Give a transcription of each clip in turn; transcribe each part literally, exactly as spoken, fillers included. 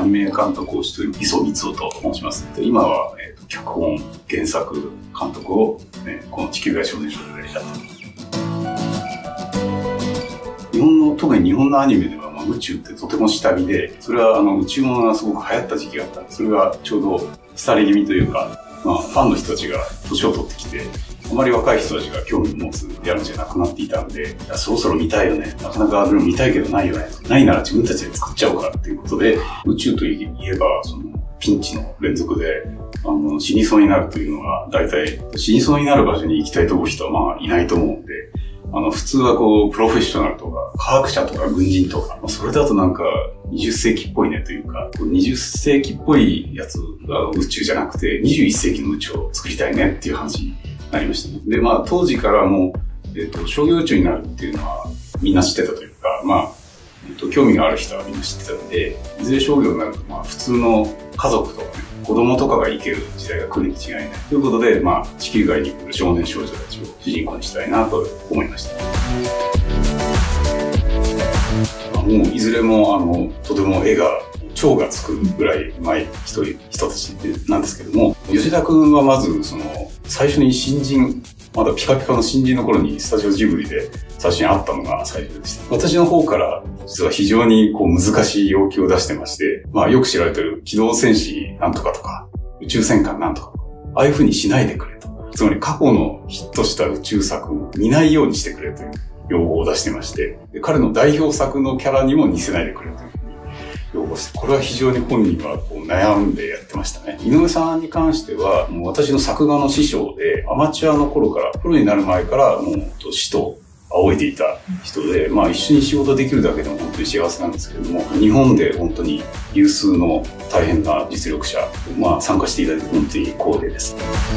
ニメ監督をしている磯光雄と申します。で今は、えーと、脚本、原作、監督を、ね、この地球外少年少女でやっています。日本の、特に日本のアニメでは、まあ、宇宙ってとても下火で、それはあの宇宙ものがすごく流行った時期があったんで、それがちょうど廃れ気味というか、まあ、ファンの人たちが年を取ってきて、あまり若い人たちが興味を持つやるんじゃなくなっていたんで、いやそろそろ見たいよね。なかなか見たいけどないよね。ないなら自分たちで作っちゃおうかっていうことで、宇宙といえば、その、ピンチの連続で、あの、死にそうになるというのが、大体、死にそうになる場所に行きたいと思う人はまあいないと思うんで、あの、普通はこう、プロフェッショナルとか、科学者とか軍人とか、それだとなんか、にじゅっせいきっぽいねというか、にじゅっせいきっぽいやつが宇宙じゃなくて、にじゅういっせいきの宇宙を作りたいねっていう話になりましたね。で、まあ、当時からもう、えっと、商業宇宙になるっていうのは、みんな知ってたというか、まあ、えっと、興味がある人はみんな知ってたんで、いずれ商業になると、まあ、普通の家族とかね、子供とかが生ける時代が来るに違いない。ということで、まあ、地球外に来る少年少女たちを主人公にしたいなと思いました。もう、いずれも、あの、とても絵が、超がつくぐらいうまい人、人たちなんですけども、吉田くんはまず、その、最初に新人、まだピカピカの新人の頃にスタジオジブリで最初に会ったのが最初でした。私の方から実は非常にこう難しい要求を出してまして、まあよく知られてる機動戦士なんとかとか、宇宙戦艦なんとかとか、ああいう風にしないでくれと。つまり過去のヒットした宇宙作を見ないようにしてくれという要望を出してまして、で彼の代表作のキャラにも似せないでくれという。要望して、これは非常に本人はこう悩んでやってましたね。井上さんに関しては、もう私の作画の師匠で、アマチュアの頃から、プロになる前から、もう、師と仰いでいた人で、まあ一緒に仕事できるだけでも本当に幸せなんですけれども、日本で本当に有数の大変な実力者、まあ参加していただいて本当に光栄です。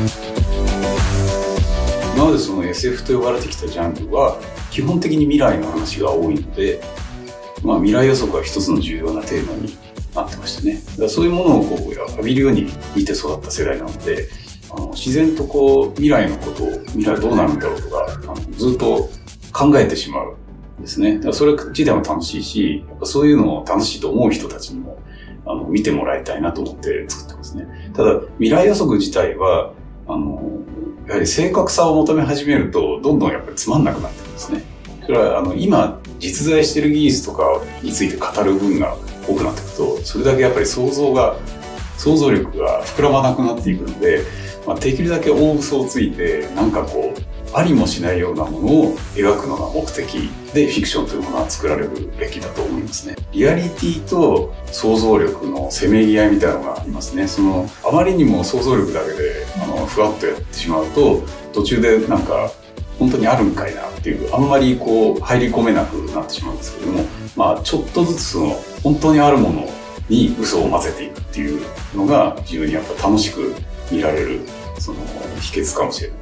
今までその エスエフ と呼ばれてきたジャンルは、基本的に未来の話が多いので、まあ未来予測は一つの重要なテーマになってましたね。だからそういうものをこう浴びるように見て育った世代なので、あの自然とこう未来のことを、未来どうなるんだろうとか、あのずっと考えてしまうんですね。だからそれ自体も楽しいし、やっぱそういうのを楽しいと思う人たちにもあの見てもらいたいなと思って作ってますね。ただ未来予測自体は、あの、やはり正確さを求め始めると、どんどんやっぱりつまんなくなってくるんですね。それはあの今実在している技術とかについて語る分が多くなっていくと、それだけやっぱり想像が想像力が膨らまなくなっていくので、まあ、できるだけ大嘘をついてなんかこうありもしないようなものを描くのが目的でフィクションというものは作られるべきだと思いますね。リアリティと想像力のせめぎ合いみたいなのがありますね。そのあまりにも想像力だけであのふわっとやってしまうと、途中でなんか本当にあるんかいなっていう、あんまりこう入り込めなくなってしまうんですけれども、まあちょっとずつその本当にあるものに嘘を混ぜていくっていうのが非常にやっぱ楽しく見られるその秘訣かもしれない。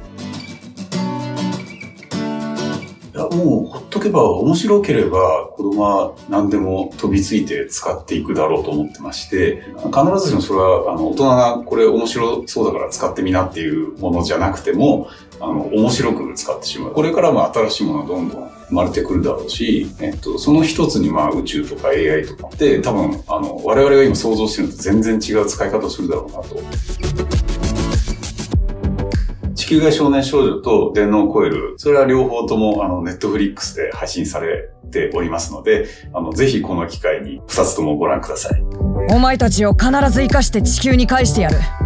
いやもうほっとけば面白ければ子供は何でも飛びついて使っていくだろうと思ってまして、必ずしもそれはあの大人がこれ面白そうだから使ってみなっていうものじゃなくても、あの面白く使ってしまう。これからも新しいものがどんどん生まれてくるだろうし、えっと、その一つにまあ宇宙とか エーアイ とかって多分あの我々が今想像してるのと全然違う使い方をするだろうなと。地球外少年少女と電脳コイル、それは両方ともあのネットフリックスで配信されておりますので、あのぜひこの機会にふたつともご覧ください。 お前たちを必ず生かして地球に返してやる。